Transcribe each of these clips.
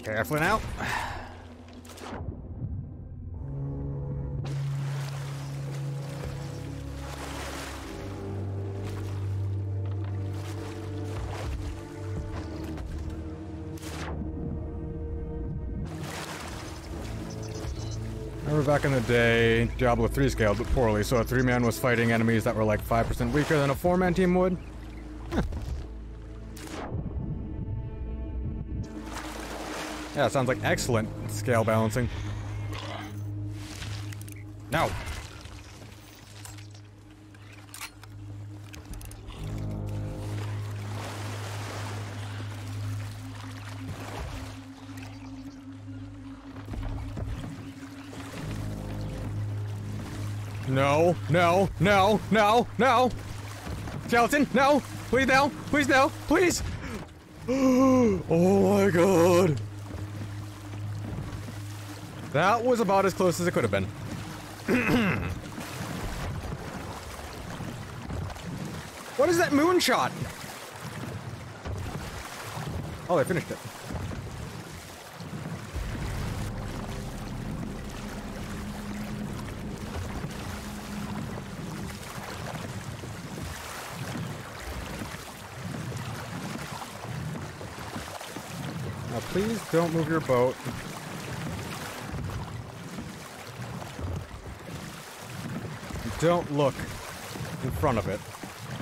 Carefully now. Remember back in the day, Diablo 3 scaled, but poorly, so a 3-man was fighting enemies that were like 5% weaker than a 4-man team would. Huh. Yeah, sounds like excellent scale balancing. No! No, no, no, no, no! Skeleton, no! Please no! Please no! Please! Oh my god! That was about as close as it could have been. What is that moonshot? Oh, they finished it. Now, please don't move your boat. Don't look in front of it.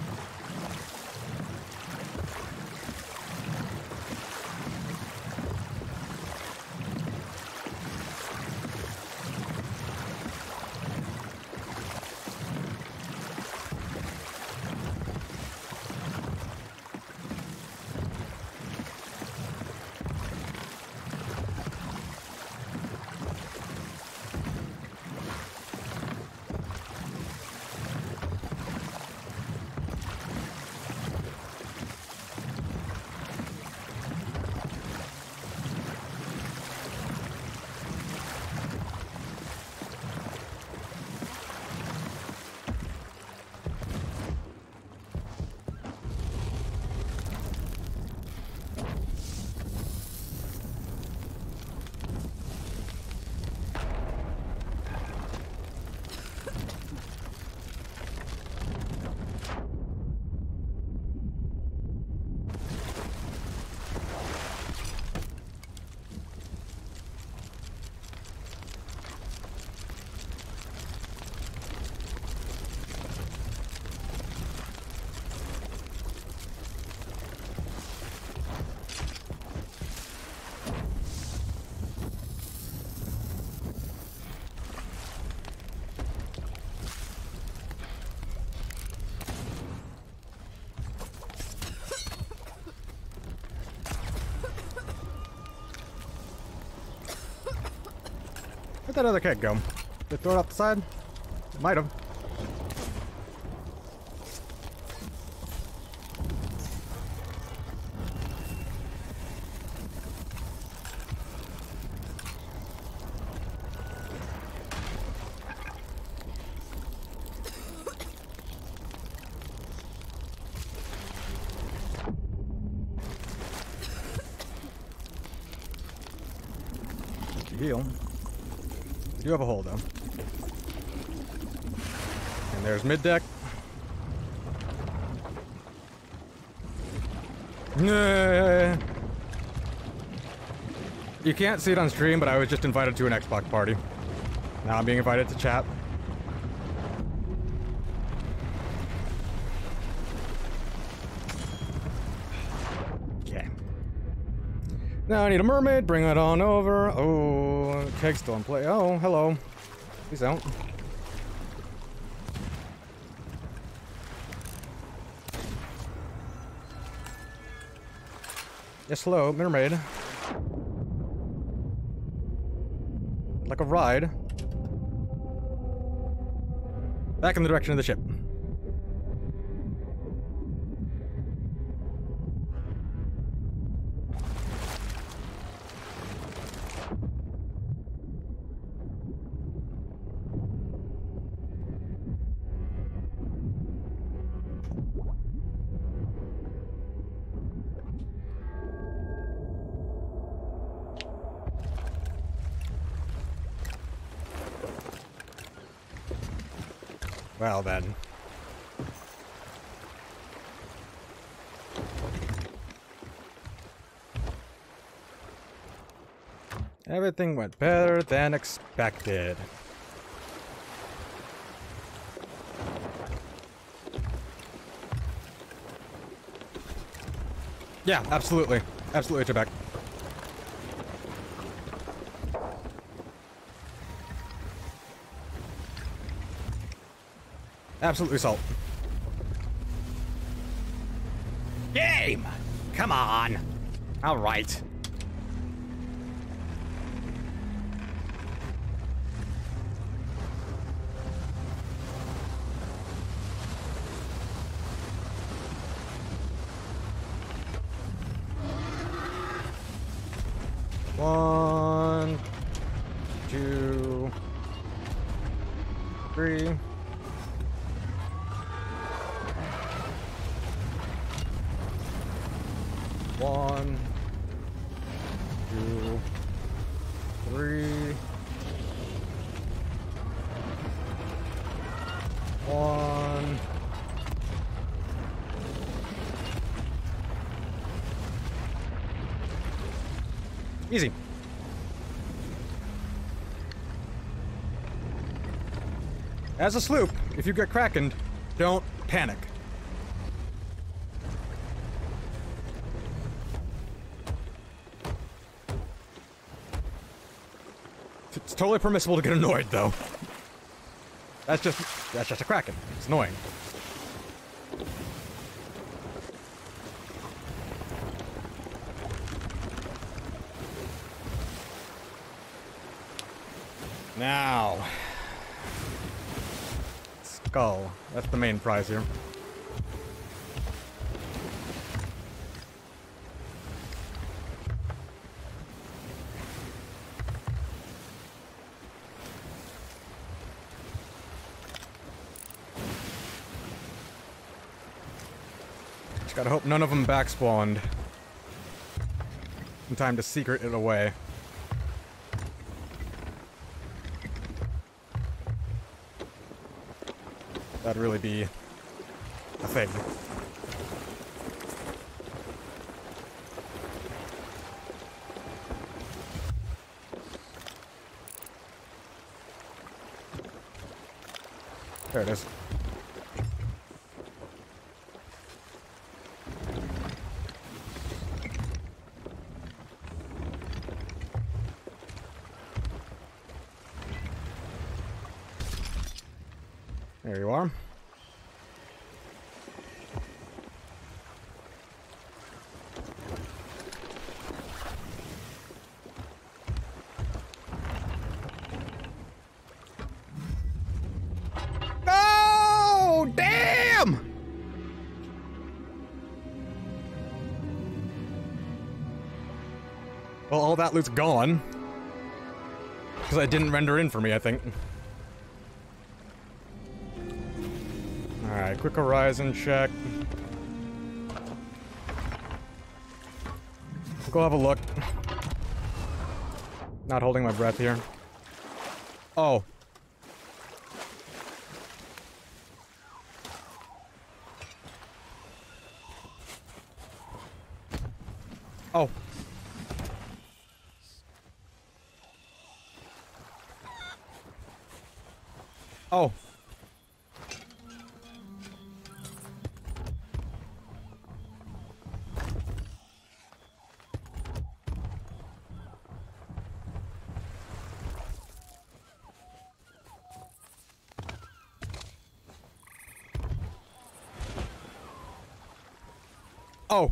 Where'd that other keg go? Did they throw it off the side? It might have. Heal. We do have a hole though. And there's mid-deck. You can't see it on stream, but I was just invited to an Xbox party. Now I'm being invited to chat. Okay. Now I need a mermaid, bring it on over. Oh, keg's still in play. Oh, hello. Peace out. Yes, hello, mermaid. Like a ride. Back in the direction of the ship. Well then. Everything went better than expected. Yeah, absolutely. Absolutely, Trebek. Absolutely salt. Game! Come on! Alright. One, two, three. One, two, three. One. Easy. As a sloop, if you get krakened, don't panic. It's totally permissible to get annoyed, though. That's just a kraken. It's annoying. Now, skull. That's the main prize here. Just gotta hope none of them backspawned in time to secret it away. That'd really be a thing. There it is. There you are. Oh, damn! Well, all that loot's gone. Because I didn't render in for me, I think. Alright, quick horizon check. Go have a look. Not holding my breath here. Oh. Oh. Oh. Oh.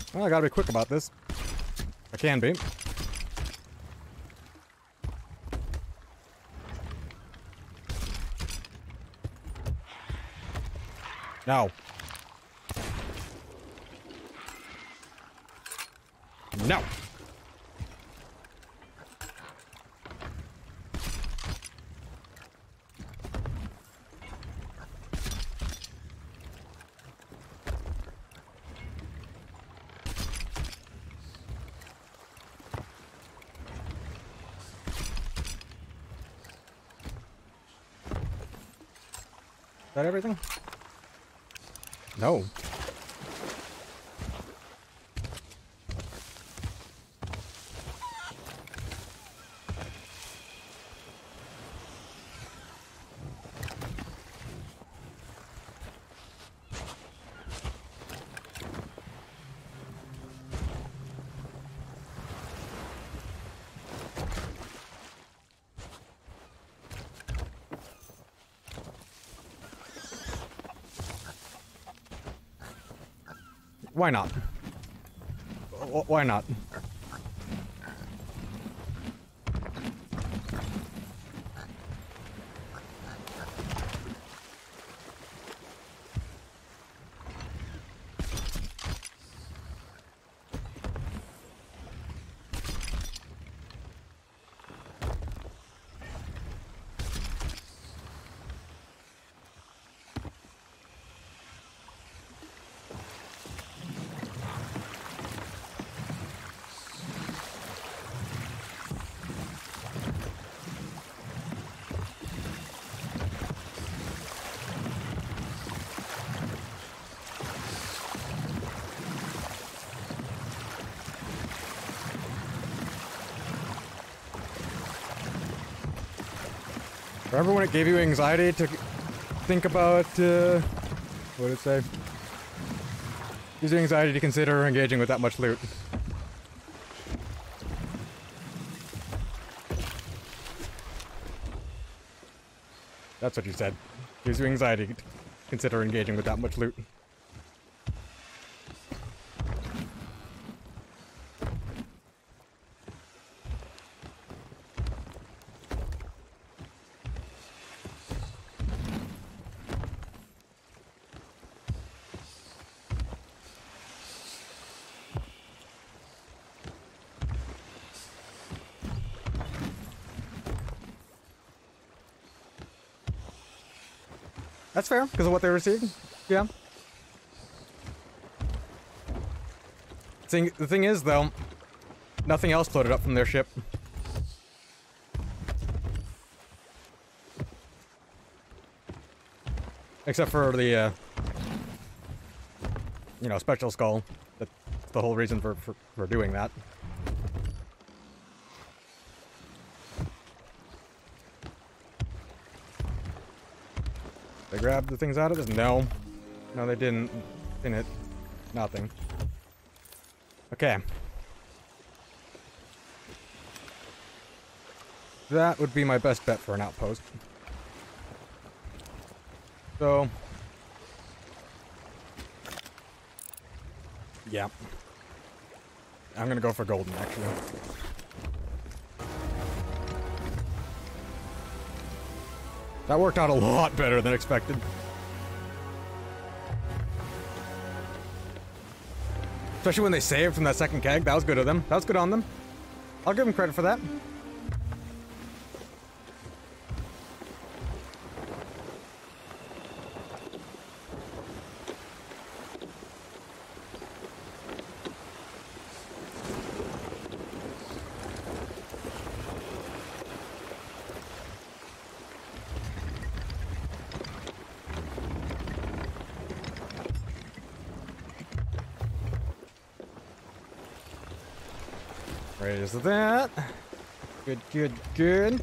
Well, I gotta be quick about this. I can be. No. No. Is that everything? No. Why not? Why not? Remember when it gave you anxiety to think about, what did it say? Gives you anxiety to consider engaging with that much loot. That's what you said. Gives you anxiety to consider engaging with that much loot. That's fair, because of what they received. Yeah. The thing is, though, nothing else floated up from their ship. Except for the, you know, special skull. That's the whole reason for doing that. They grabbed the things out of this? No. No, they didn't. In it. Nothing. Okay. That would be my best bet for an outpost. So... yeah. I'm gonna go for golden, actually. That worked out a lot better than expected. Especially when they saved from that second keg. That was good of them. That was good on them. I'll give them credit for that. Raise that. Good, good, good.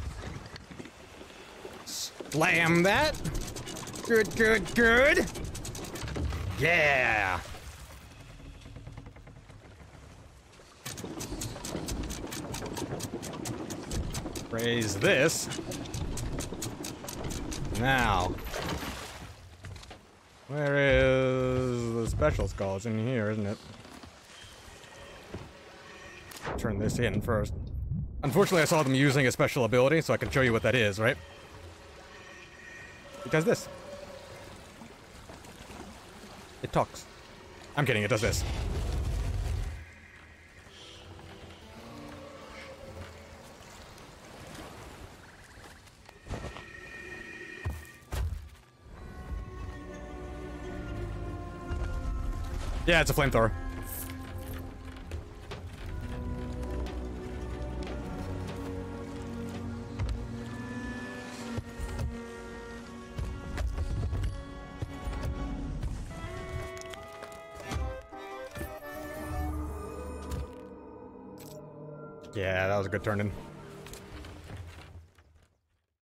Slam that. Good, good, good. Yeah. Raise this. Now. Where is the special skull? It's in here, isn't it? turn this in first. Unfortunately, I saw them using a special ability, so I can show you what that is, right? It does this. It talks. I'm kidding, it does this. Yeah, it's a flamethrower. Yeah, that was a good turn in.